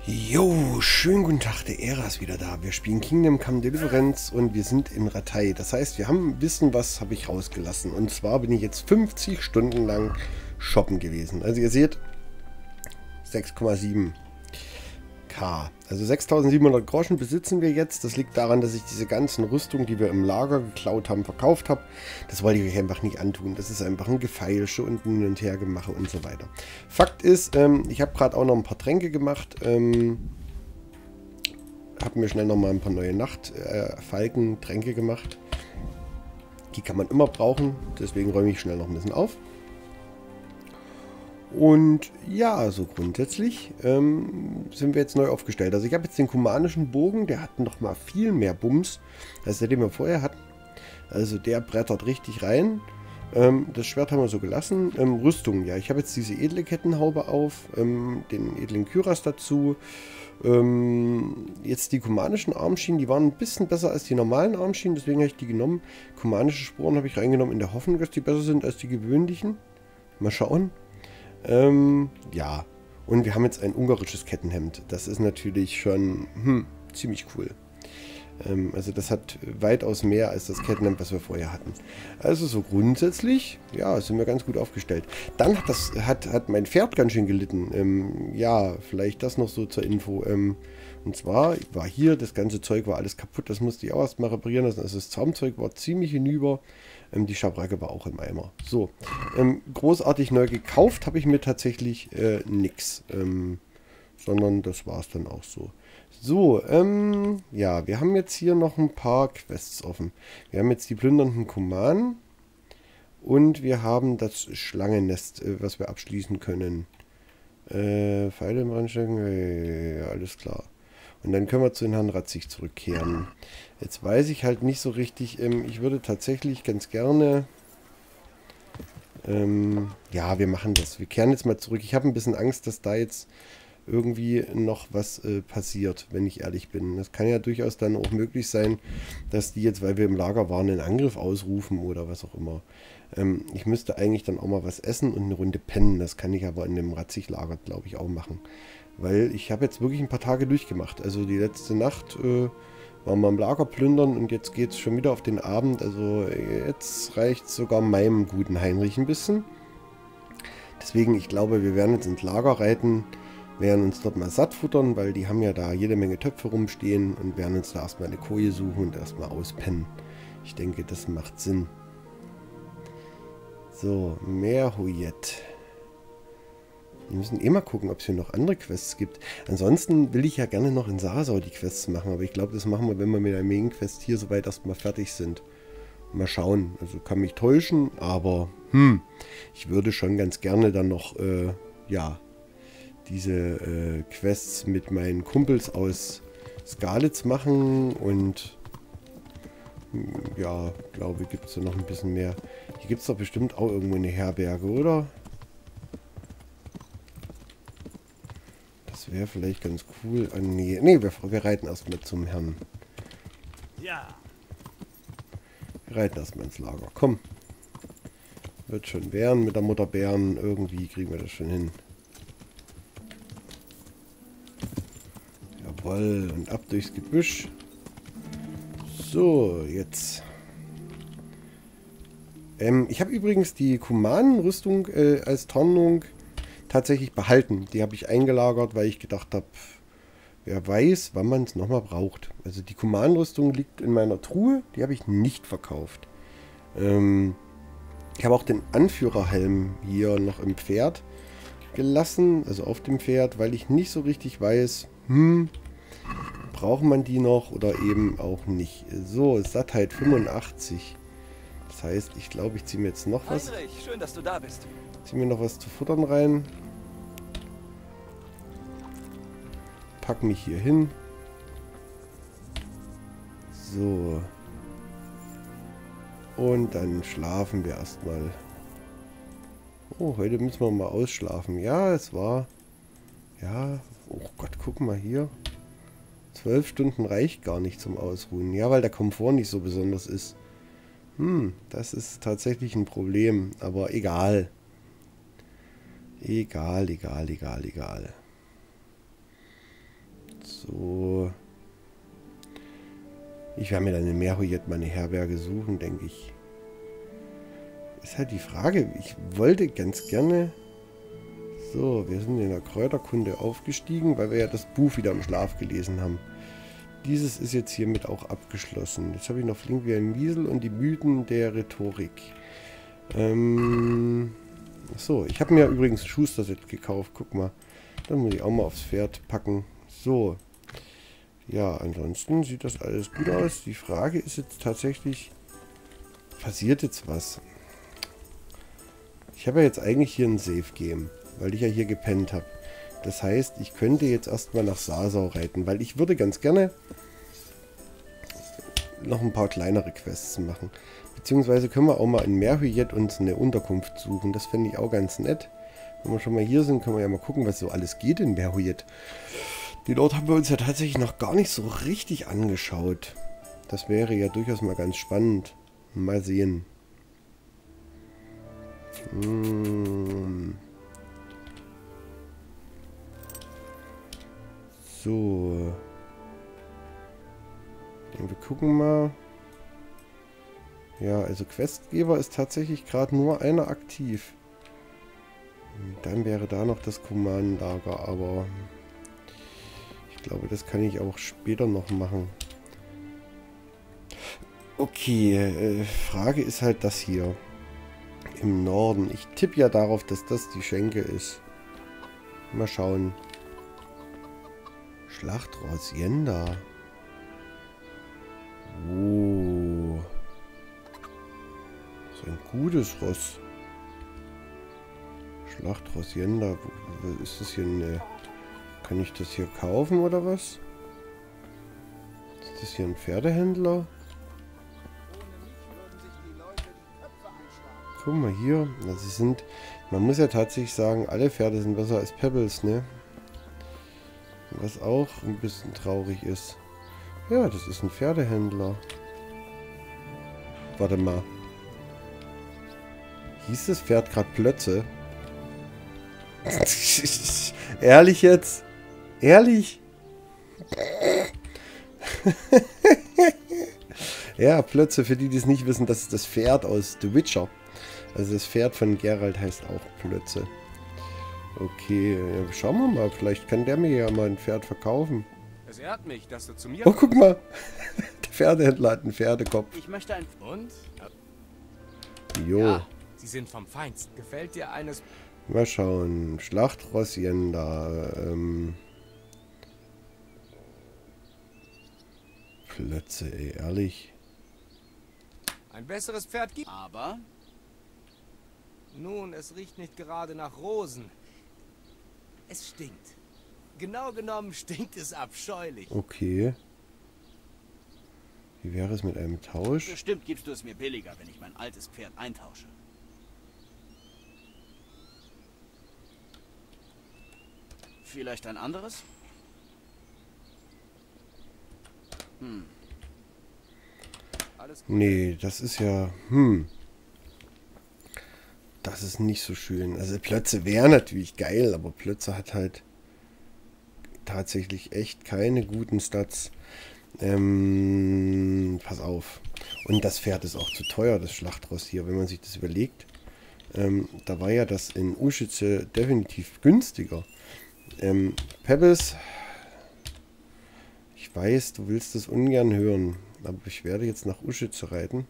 Jo, schönen guten Tag, der Ära ist wieder da. Wir spielen Kingdom Come Deliverance und wir sind in Rattay. Das heißt, wir haben ein bisschen was habe ich rausgelassen. Und zwar bin ich jetzt 50 Stunden lang shoppen gewesen. Also ihr seht, 6,7K. Also 6.700 Groschen besitzen wir jetzt. Das liegt daran, dass ich diese ganzen Rüstungen, die wir im Lager geklaut haben, verkauft habe. Das wollte ich euch einfach nicht antun. Das ist einfach ein Gefeilsche und ein Hin- und Hergemache und so weiter. Fakt ist, ich habe gerade auch noch ein paar Tränke gemacht. Habe mir schnell noch mal ein paar neue Nachtfalken-Tränke gemacht. Die kann man immer brauchen. Deswegen räume ich schnell noch ein bisschen auf. Und ja, so grundsätzlich sind wir jetzt neu aufgestellt. Also ich habe jetzt den kumanischen Bogen, der hat noch mal viel mehr Bums, als der, den wir vorher hatten. Also der brettert richtig rein. Das Schwert haben wir so gelassen. Rüstung, ja, ich habe jetzt diese edle Kettenhaube auf, den edlen Kyras dazu. Jetzt die kumanischen Armschienen, die waren ein bisschen besser als die normalen Armschienen, deswegen habe ich die genommen. Kumanische Sporen habe ich reingenommen in der Hoffnung, dass die besser sind als die gewöhnlichen. Mal schauen. Ja, und wir haben jetzt ein ungarisches Kettenhemd. Das ist natürlich schon ziemlich cool. Also das hat weitaus mehr als das Kettenhemd, was wir vorher hatten. Also so grundsätzlich, ja, sind wir ganz gut aufgestellt. Dann hat mein Pferd ganz schön gelitten. Ja, vielleicht das noch so zur Info. Und zwar war hier, das ganze Zeug war alles kaputt. Das musste ich auch erstmal reparieren lassen. Also das Zaumzeug war ziemlich hinüber. Die Schabracke war auch im Eimer. So, großartig neu gekauft habe ich mir tatsächlich nix. Sondern das war es dann auch so. So, ja, wir haben jetzt hier noch ein paar Quests offen. Wir haben jetzt die plündernden Kumanen und wir haben das Schlangennest, was wir abschließen können. Pfeile im Reinstecken, ja, alles klar. Und dann können wir zu den Herrn Ratzig zurückkehren. Jetzt weiß ich halt nicht so richtig, ich würde tatsächlich ganz gerne... ja, wir machen das. Wir kehren jetzt mal zurück. Ich habe ein bisschen Angst, dass da jetzt irgendwie noch was passiert, wenn ich ehrlich bin. Das kann ja durchaus dann auch möglich sein, dass die jetzt, weil wir im Lager waren, einen Angriff ausrufen oder was auch immer. Ich müsste eigentlich dann auch mal was essen und eine Runde pennen. Das kann ich aber in dem Ratzig-Lager, glaube ich, auch machen. Weil ich habe jetzt wirklich ein paar Tage durchgemacht. Also die letzte Nacht waren wir im Lager plündern und jetzt geht es schon wieder auf den Abend. Also jetzt reicht sogar meinem guten Heinrich ein bisschen. Deswegen, ich glaube, wir werden jetzt ins Lager reiten, werden uns dort mal satt futtern, weil die haben ja da jede Menge Töpfe rumstehen und werden uns da erstmal eine Koje suchen und erstmal auspennen. Ich denke, das macht Sinn. So, Merhuyet. Wir müssen eh mal gucken, ob es hier noch andere Quests gibt. Ansonsten will ich ja gerne noch in Sasau die Quests machen, aber ich glaube, das machen wir, wenn wir mit der Main-Quest hier soweit erstmal fertig sind. Mal schauen. Also kann mich täuschen, aber ich würde schon ganz gerne dann noch, ja, diese Quests mit meinen Kumpels aus Skalitz machen und ja, glaube ich, gibt es da noch ein bisschen mehr. Hier gibt es doch bestimmt auch irgendwo eine Herberge, oder? Das wäre vielleicht ganz cool. Ah, nee, wir reiten erstmal zum Herrn. Ja. Wir reiten erstmal ins Lager. Komm. Wird schon werden mit der Mutter Bären. Irgendwie kriegen wir das schon hin. Jawohl. Und ab durchs Gebüsch. So, jetzt. Ich habe übrigens die Kumanenrüstung als Tarnung tatsächlich behalten. Die habe ich eingelagert, weil ich gedacht habe, wer weiß, wann man es nochmal braucht. Also die Kumanenrüstung liegt in meiner Truhe. Die habe ich nicht verkauft. Ich habe auch den Anführerhelm hier noch im Pferd gelassen. Also auf dem Pferd, weil ich nicht so richtig weiß, braucht man die noch oder eben auch nicht. So, Sattheit 85. Das heißt, ich glaube, ich ziehe mir jetzt noch was. Heinrich, schön, dass du da bist. Ziehe mir noch was zu futtern rein. Pack mich hier hin. So. Und dann schlafen wir erstmal. Oh, heute müssen wir mal ausschlafen. Ja, es war... Ja, oh Gott, guck mal hier. 12 Stunden reicht gar nicht zum Ausruhen. Ja, weil der Komfort nicht so besonders ist. Das ist tatsächlich ein Problem. Aber egal. Egal. So. Ich werde mir dann in Merhuyet mal eine Herberge suchen, denke ich. Ist halt die Frage. Ich wollte ganz gerne... So, wir sind in der Kräuterkunde aufgestiegen, weil wir ja das Buch wieder im Schlaf gelesen haben. Dieses ist jetzt hiermit auch abgeschlossen. Jetzt habe ich noch Flink wie ein Wiesel und die Mythen der Rhetorik. So, ich habe mir übrigens ein Schuster-Set gekauft. Guck mal. Dann muss ich auch mal aufs Pferd packen. So. Ja, ansonsten sieht das alles gut aus. Die Frage ist jetzt tatsächlich, passiert jetzt was? Ich habe ja jetzt eigentlich hier ein Safe-Game, weil ich ja hier gepennt habe. Das heißt, ich könnte jetzt erstmal nach Sasau reiten, weil ich würde ganz gerne noch ein paar kleinere Quests machen. Beziehungsweise können wir auch mal in Merhuyet uns eine Unterkunft suchen. Das fände ich auch ganz nett. Wenn wir schon mal hier sind, können wir ja mal gucken, was so alles geht in Merhuyet. Den Ort haben wir uns ja tatsächlich noch gar nicht so richtig angeschaut. Das wäre ja durchaus mal ganz spannend. Mal sehen. So. Und wir gucken mal. Ja, also Questgeber ist tatsächlich gerade nur einer aktiv. Dann wäre da noch das Kumanlager, aber ich glaube, das kann ich auch später noch machen. Okay, Frage ist halt das hier. Im Norden. Ich tippe ja darauf, dass das die Schenke ist. Mal schauen. Schlacht Rosienda. Oh. So ein gutes Ross. Schlacht Rosienda. Ist das hier eine... Kann ich das hier kaufen oder was? Ist das hier ein Pferdehändler? Guck mal hier. Also sind... Man muss ja tatsächlich sagen, alle Pferde sind besser als Pebbles, ne? Was auch ein bisschen traurig ist. Ja, das ist ein Pferdehändler. Warte mal. Hieß das Pferd gerade Plötze? Ehrlich jetzt? Ehrlich? Ja, Plötze, für die, die es nicht wissen, das ist das Pferd aus The Witcher. Also das Pferd von Geralt heißt auch Plötze. Okay, ja, schauen wir mal. Vielleicht kann der mir ja mal ein Pferd verkaufen. Es ehrt mich, dass du zu mir Oh, guck mal. Der Pferdehändler hat einen Pferdekopf. Ich möchte ein... Und? Jo. Ja, sie sind vom Feinsten. Gefällt dir eines... Mal schauen. Schlacht Rosienda. Plötze, ey, ehrlich. Ein besseres Pferd gibt... Aber... Nun, es riecht nicht gerade nach Rosen. Es stinkt. Genau genommen stinkt es abscheulich. Okay. Wie wäre es mit einem Tausch? Bestimmt gibst du es mir billiger, wenn ich mein altes Pferd eintausche. Vielleicht ein anderes? Alles gut. Nee, das ist ja... Das ist nicht so schön. Also Plötze wäre natürlich geil, aber Plötze hat halt tatsächlich echt keine guten Stats. Pass auf. Und das Pferd ist auch zu teuer, das Schlachtross hier, wenn man sich das überlegt. Da war ja das in Uschitze definitiv günstiger. Pebbles, ich weiß, du willst es ungern hören, aber ich werde jetzt nach Uschitze reiten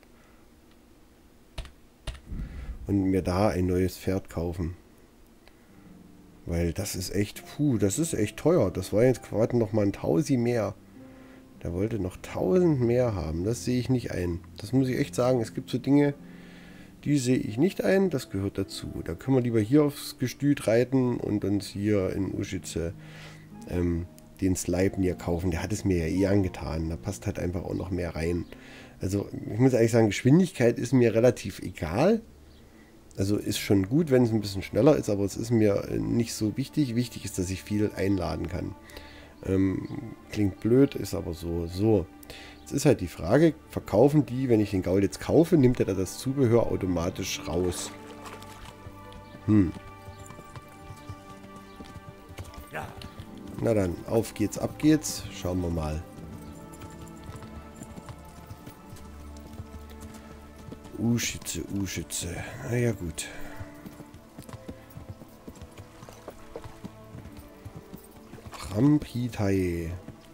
und mir da ein neues Pferd kaufen. Weil das ist echt, das ist echt teuer. Das war jetzt gerade noch mal ein Tausi mehr. Der wollte noch 1000 mehr haben. Das sehe ich nicht ein. Das muss ich echt sagen. Es gibt so Dinge, die sehe ich nicht ein. Das gehört dazu. Da können wir lieber hier aufs Gestüt reiten und uns hier in Uschitze den Sleipnir kaufen. Der hat es mir ja eh angetan. Da passt halt einfach auch noch mehr rein. Also ich muss eigentlich sagen, Geschwindigkeit ist mir relativ egal. Also ist schon gut, wenn es ein bisschen schneller ist, aber es ist mir nicht so wichtig. Wichtig ist, dass ich viel einladen kann. Klingt blöd, ist aber so. So, jetzt ist halt die Frage, verkaufen die, wenn ich den Gaul jetzt kaufe, nimmt er da das Zubehör automatisch raus? Ja. Na dann, auf geht's, ab geht's. Schauen wir mal. U-Schütze, U-Schütze. Na ja, gut. Rampitai.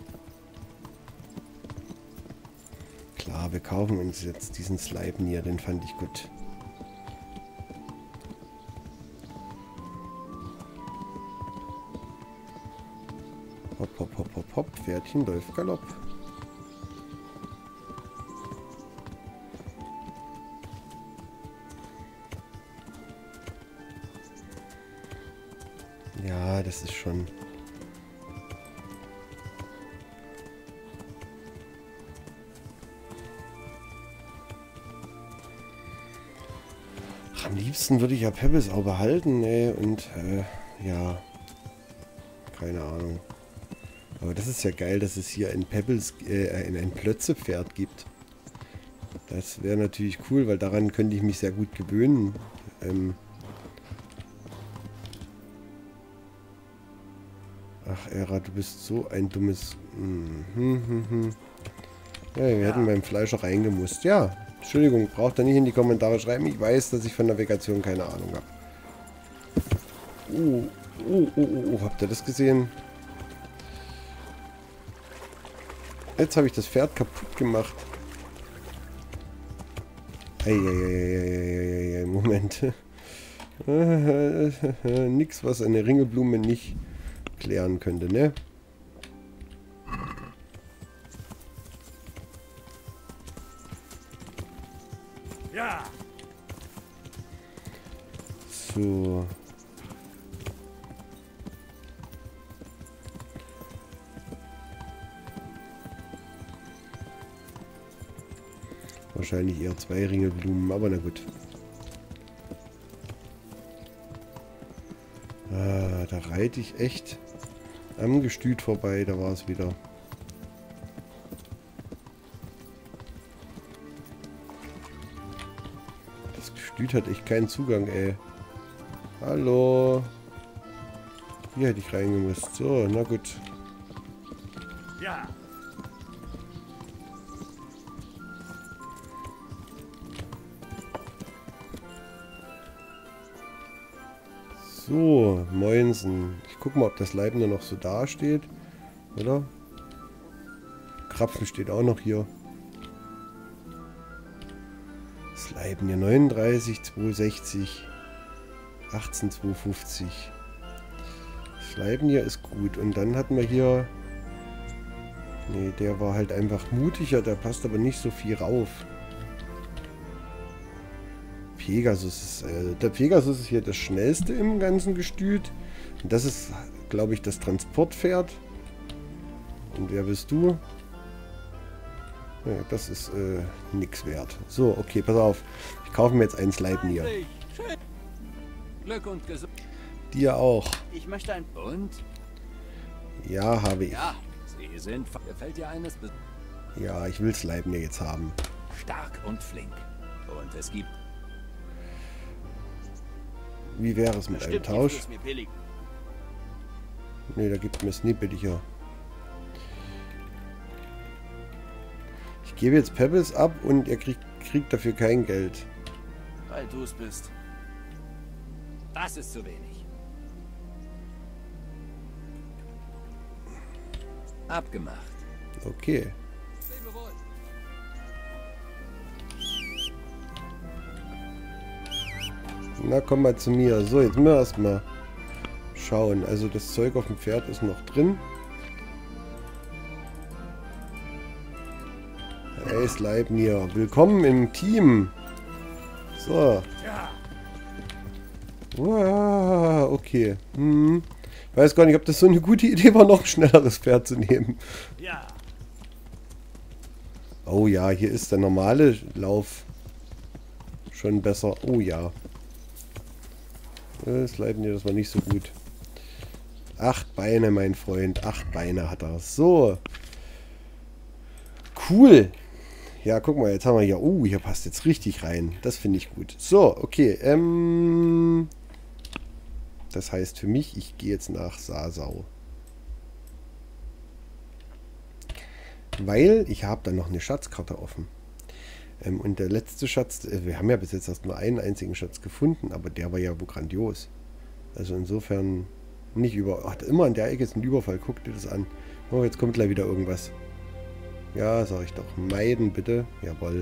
Klar, wir kaufen uns jetzt diesen Sleipnir, den fand ich gut. Hopp, hopp, hopp, hopp, hopp. Pferdchen läuft Galopp. Ja, das ist schon... Am liebsten würde ich ja Pebbles auch behalten, ey, und, ja, keine Ahnung. Aber das ist ja geil, dass es hier ein Pebbles, ein Plötzepferd gibt. Das wäre natürlich cool, weil daran könnte ich mich sehr gut gewöhnen. Ach, Era, du bist so ein dummes... Ja, wir hätten beim Fleisch auch reingemusst. Ja, Entschuldigung, braucht ihr nicht in die Kommentare schreiben. Ich weiß, dass ich von Navigation keine Ahnung habe. Habt ihr das gesehen? Jetzt habe ich das Pferd kaputt gemacht. Eieieiei, Moment. Nix, was eine Ringelblume nicht klären könnte, ne? Ja. So. Wahrscheinlich eher 2 Ringelblumen, aber na gut. Ah, da reite ich echt am Gestüt vorbei, da war es wieder. Das Gestüt hat echt keinen Zugang, ey. Hallo. Hier hätte ich reingemusst. So, na gut. Ja. So, Moinsen. Ich gucke mal, ob das Leibner noch so dasteht. Oder? Krapfen steht auch noch hier. Das Leibner 39, 260, 18, 250. Das Leibner ist gut. Und dann hatten wir hier... Ne, der war halt einfach mutiger. Der passt aber nicht so viel rauf. Pegasus ist, der Pegasus ist hier das schnellste im ganzen Gestüt. Und das ist, glaube ich, das Transportpferd. Und wer bist du? Ja, das ist nix wert. So, okay, pass auf. Ich kaufe mir jetzt einen Sleipnir. Glück und Gesundheit. Dir auch. Ich möchte ein... Und? Ja, habe ich. Ja, Sie sind... Gefällt dir eines... Ja, ich will Sleipnir jetzt haben. Stark und flink. Und es gibt... Wie wäre es mit einem Bestimmt Tausch? ist mir billig. Ne, da gibt mir es nie billiger. Ich gebe jetzt Pebbles ab und er kriegt dafür kein Geld. Weil du es bist. Das ist zu wenig. Abgemacht. Okay. Na, komm mal zu mir. So, jetzt müssen wir erstmal schauen. Also das Zeug auf dem Pferd ist noch drin. Hey, Sleipnir. Willkommen im Team. So. Wow, okay. Ich weiß gar nicht, ob das so eine gute Idee war, noch ein schnelleres Pferd zu nehmen. Ja. Oh ja, hier ist der normale Lauf schon besser. Oh ja. Sleipnir, das war nicht so gut. 8 Beine, mein Freund. 8 Beine hat er. So. Cool. Ja, guck mal, jetzt haben wir hier... Oh, hier passt jetzt richtig rein. Das finde ich gut. So, okay. Das heißt für mich, ich gehe jetzt nach Sasau. Weil ich habe dann noch eine Schatzkarte offen. Und der letzte Schatz, wir haben ja bis jetzt erst nur einen einzigen Schatz gefunden, aber der war ja wohl grandios. Also insofern nicht über... Ach, immer an der Ecke ist ein Überfall, guck dir das an. Oh, jetzt kommt gleich wieder irgendwas. Ja, sag ich doch. Meiden bitte. Jawohl.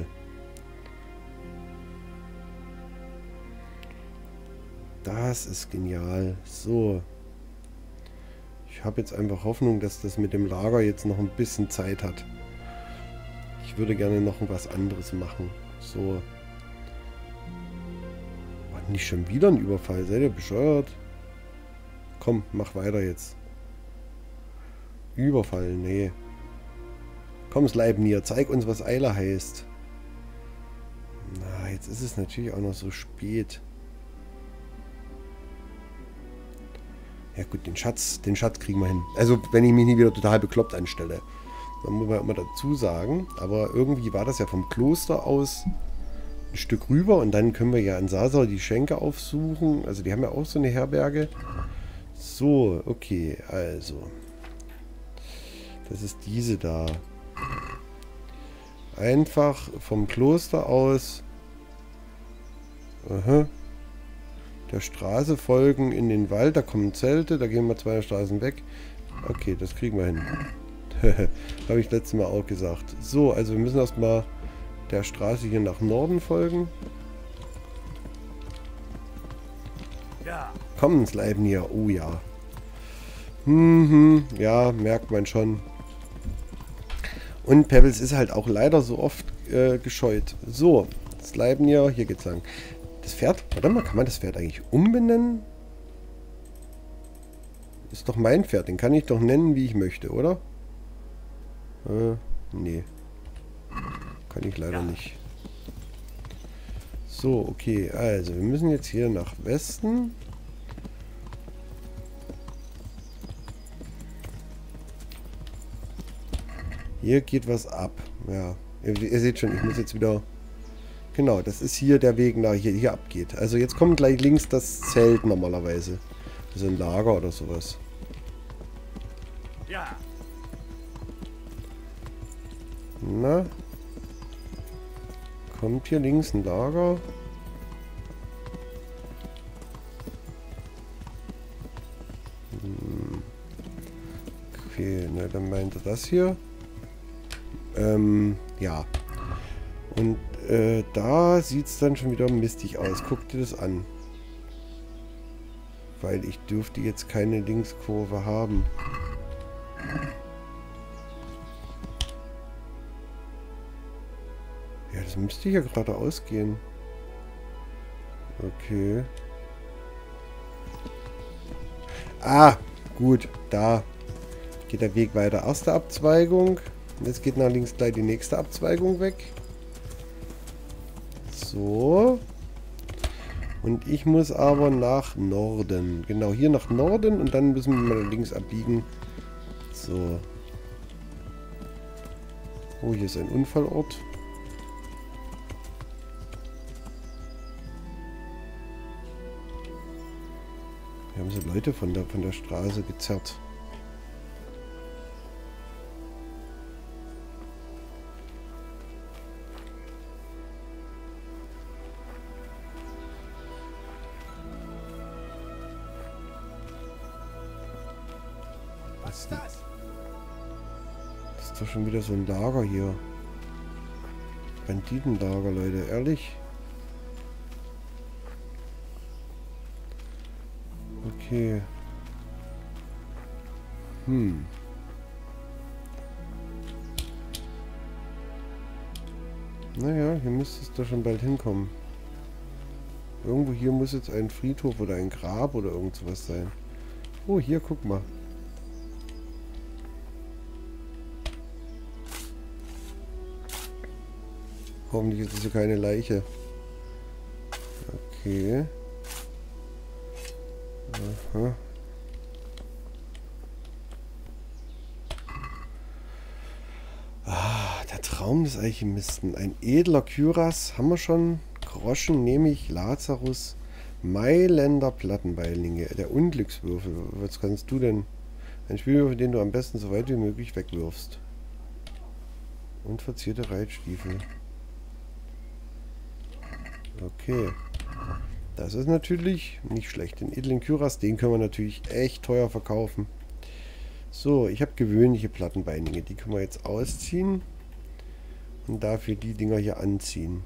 Das ist genial. So. Ich habe jetzt einfach Hoffnung, dass das mit dem Lager jetzt noch ein bisschen Zeit hat. Ich würde gerne noch was anderes machen. So. War nicht schon wieder ein Überfall? Seid ihr bescheuert? Komm, mach weiter jetzt. Überfall, nee. Komm, Sleipnir, zeig uns, was Eile heißt. Na, jetzt ist es natürlich auch noch so spät. Ja gut, den Schatz kriegen wir hin. Also, wenn ich mich nie wieder total bekloppt anstelle. Dann muss man immer dazu sagen. Aber irgendwie war das ja vom Kloster aus ein Stück rüber. Und dann können wir ja in Sasau die Schenke aufsuchen. Also, die haben ja auch so eine Herberge. So, okay, also. Das ist diese da. Einfach vom Kloster aus. Aha. Der Straße folgen in den Wald. Da kommen Zelte. Da gehen wir 2 Straßen weg. Okay, das kriegen wir hin. Habe ich letztes Mal auch gesagt. So, also wir müssen erstmal der Straße hier nach Norden folgen. Ja. Komm, Sleipnir. Oh ja. Ja, merkt man schon. Und Pebbles ist halt auch leider so oft gescheut. So, Sleipnir, hier geht's lang. Das Pferd, warte mal, kann man das Pferd eigentlich umbenennen? Ist doch mein Pferd, den kann ich doch nennen, wie ich möchte, oder? Nee. Kann ich leider nicht. So, okay, also wir müssen jetzt hier nach Westen. Hier geht was ab. Ja, ihr seht schon, ich muss jetzt wieder... Genau, das ist hier der Weg, nach hier abgeht. Also jetzt kommt gleich links das Zelt normalerweise. Also ein Lager oder sowas. Ja. Na? Kommt hier links ein Lager? Okay, na dann meint er das hier. Ja. Und da sieht es dann schon wieder mistig aus. Guck dir das an. Weil ich dürfte jetzt keine Linkskurve haben. Ja, das müsste ja geradeaus gehen. Okay. Ah, gut. Da geht der Weg weiter. Erste Abzweigung. Jetzt geht nach links gleich die nächste Abzweigung weg. So. Und ich muss aber nach Norden. Genau, hier nach Norden und dann müssen wir mal links abbiegen. So. Oh, hier ist ein Unfallort. Hier haben sie Leute von der Straße gezerrt. Was ist das? Das ist doch schon wieder so ein Lager hier. Banditenlager, Leute, ehrlich? Okay. Naja, hier müsste es doch schon bald hinkommen. Irgendwo hier muss jetzt ein Friedhof oder ein Grab oder irgend sowas sein. Oh, hier, guck mal. Hoffentlich ist es hier keine Leiche. Okay. Aha. Ah, der Traum des Alchemisten. Ein edler Kyras haben wir schon. Groschen nehme ich. Lazarus. Mailänder Plattenbeilinge. Der Unglückswürfel. Was kannst du denn? Ein Spielwürfel, den du am besten so weit wie möglich wegwirfst. Und verzierte Reitstiefel. Okay. Das ist natürlich nicht schlecht. Den edlen Kyras, den können wir natürlich echt teuer verkaufen. So, ich habe gewöhnliche Plattenbeinige. Die können wir jetzt ausziehen. Und dafür die Dinger hier anziehen.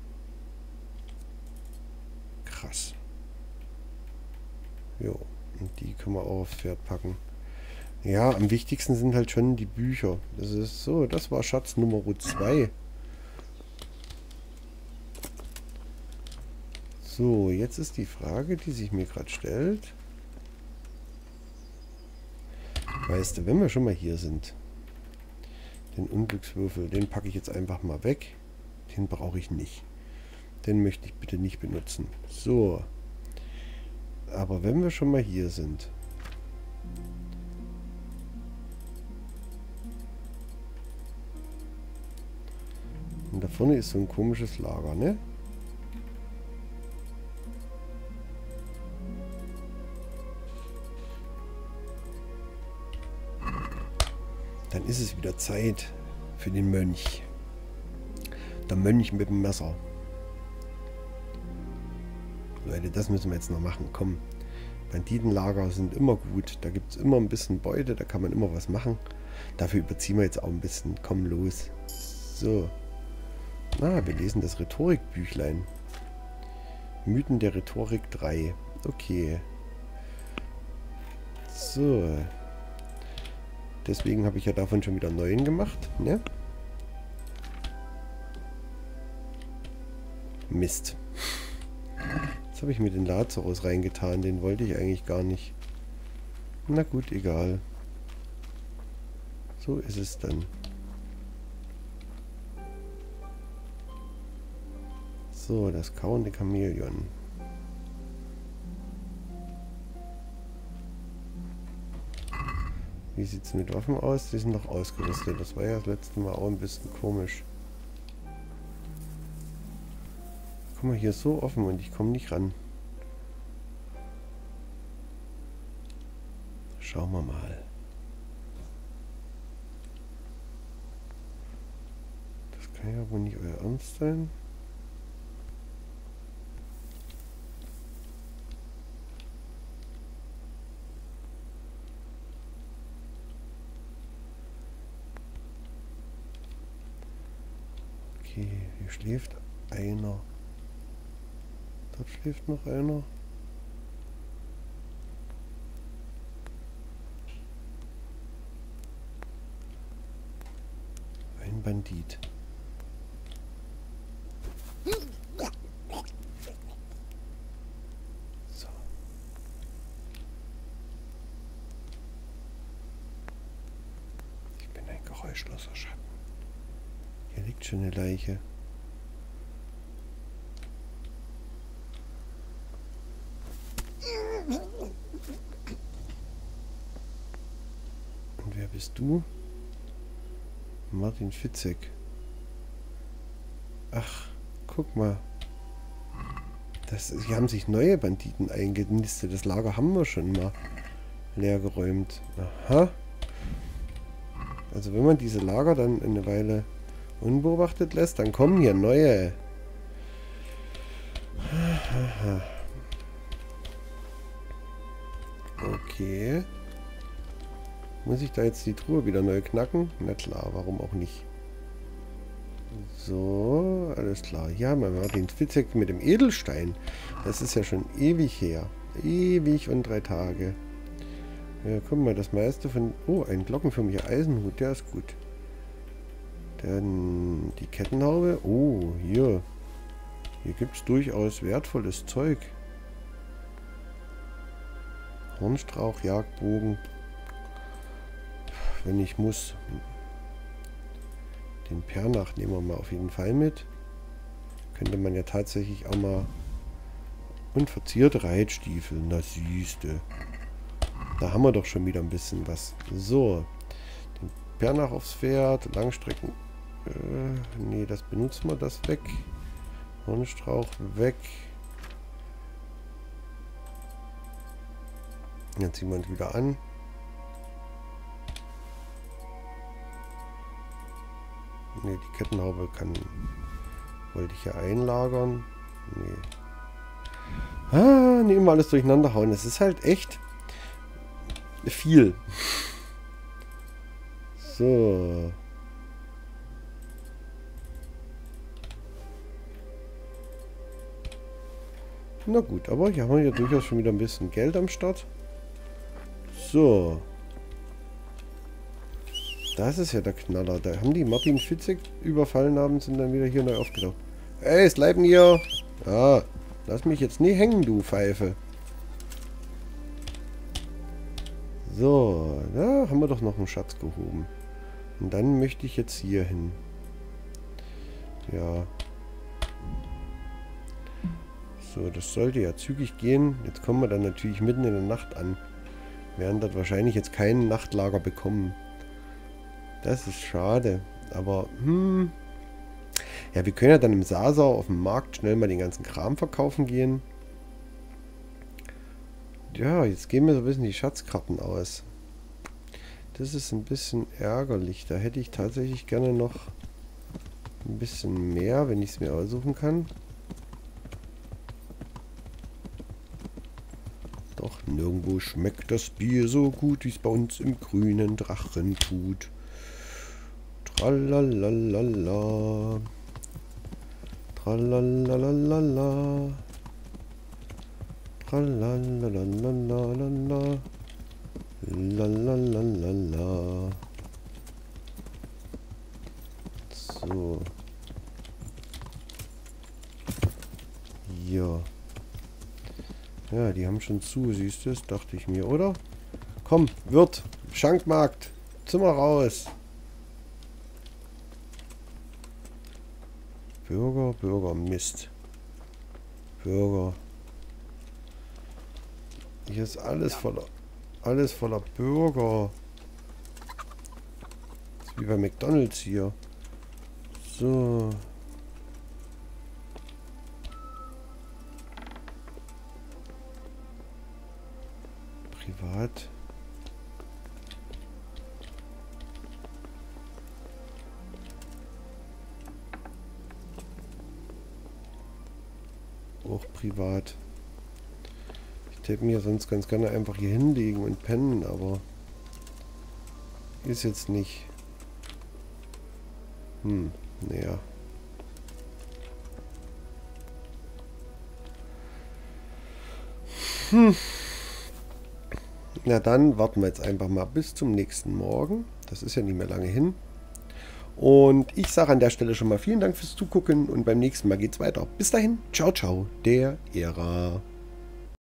Krass. Jo, und die können wir auch aufs Pferd packen. Ja, am wichtigsten sind halt schon die Bücher. Das ist so, das war Schatz Nummer 2. So, jetzt ist die Frage, die sich mir gerade stellt. Weißt du, wenn wir schon mal hier sind, den Unglückswürfel, den packe ich jetzt einfach mal weg. Den brauche ich nicht. Den möchte ich bitte nicht benutzen. So. Aber wenn wir schon mal hier sind. Und da vorne ist so ein komisches Lager, ne? Dann ist es wieder Zeit für den Mönch. Der Mönch mit dem Messer. Leute, das müssen wir jetzt noch machen. Komm, Banditenlager sind immer gut. Da gibt es immer ein bisschen Beute, da kann man immer was machen. Dafür überziehen wir jetzt auch ein bisschen. Komm los. So. Na, wir lesen das Rhetorikbüchlein. Mythen der Rhetorik 3. Okay. So. Deswegen habe ich ja davon schon wieder 9 gemacht, ne? Mist. Jetzt habe ich mir den Lazarus reingetan. Den wollte ich eigentlich gar nicht. Na gut, egal. So ist es dann. So, das kauende Chamäleon. Wie sieht es mit Waffen aus? Die sind noch ausgerüstet. Das war ja das letzte Mal auch ein bisschen komisch. Guck mal, hier ist so offen und ich komme nicht ran. Schauen wir mal. Das kann ja wohl nicht euer Ernst sein. Okay, hier schläft einer. Dort schläft noch einer. Ein Bandit. So. Ich bin ein geräuschloser Schatten. Hier liegt schon eine Leiche. Und wer bist du? Martin Fitzek. Ach, guck mal. Hier haben sich neue Banditen eingenistet. Das Lager haben wir schon mal leer geräumt. Aha. Also wenn man diese Lager dann eine Weile unbeobachtet lässt, dann kommen hier neue. Okay. Muss ich da jetzt die Truhe wieder neu knacken? Na klar, warum auch nicht. So, alles klar. Ja, man hat den Fitzek mit dem Edelstein. Das ist ja schon ewig her. Ewig und 3 Tage. Ja, guck mal, das meiste von... Oh, ein glockenförmiger Eisenhut, der ist gut. Dann die Kettenhaube. Oh, hier. Hier gibt es durchaus wertvolles Zeug. Hornstrauch, Jagdbogen. Wenn ich muss. Den Pernach nehmen wir mal auf jeden Fall mit. Könnte man ja tatsächlich auch mal... Und verzierte Reitstiefel. Na siehste. Da haben wir doch schon wieder ein bisschen was. So. Den Pernach aufs Pferd. Langstrecken. Nee, das benutzen wir. Das weg. Hornstrauch weg. Dann ziehen wir uns wieder an. Ne, die Kettenhaube kann... Wollte ich ja einlagern. Nee. Ah, nicht immer alles durcheinander hauen. Es ist halt echt viel. So. Na gut, aber hier haben wir ja durchaus schon wieder ein bisschen Geld am Start. So. Das ist ja der Knaller. Da haben die Martin Fitzek überfallen haben, sind dann wieder hier neu aufgetaucht. Ey, es bleiben hier. Ja, lass mich jetzt nie hängen, du Pfeife. So, da haben wir doch noch einen Schatz gehoben. Und dann möchte ich jetzt hier hin. Ja. So, das sollte ja zügig gehen. Jetzt kommen wir dann natürlich mitten in der Nacht an. Wir werden dort wahrscheinlich jetzt kein Nachtlager bekommen. Das ist schade. Aber, ja, wir können ja dann im Sasau auf dem Markt schnell mal den ganzen Kram verkaufen gehen. Ja, jetzt gehen mir so ein bisschen die Schatzkarten aus. Das ist ein bisschen ärgerlich. Da hätte ich tatsächlich gerne noch ein bisschen mehr, wenn ich es mir aussuchen kann. Doch nirgendwo schmeckt das Bier so gut, wie es bei uns im grünen Drachen tut. Tralalala. Tralalalala. Tralalalala. Lalalala. So. Ja. Ja, die haben schon zu, siehst du es? Dachte ich mir, oder? Komm, Wirt, Schankmarkt, Zimmer raus. Bürger, Bürger, Mist. Bürger. Hier ist alles voller Bürger. Das ist wie bei McDonald's hier. So. Privat. Auch privat. Ich hätte mir sonst ganz gerne einfach hier hinlegen und pennen, aber ist jetzt nicht. Naja. Na dann warten wir jetzt einfach mal bis zum nächsten Morgen. Das ist ja nicht mehr lange hin. Und ich sage an der Stelle schon mal vielen Dank fürs Zugucken und beim nächsten Mal geht's weiter. Bis dahin, ciao, ciao, der Ära.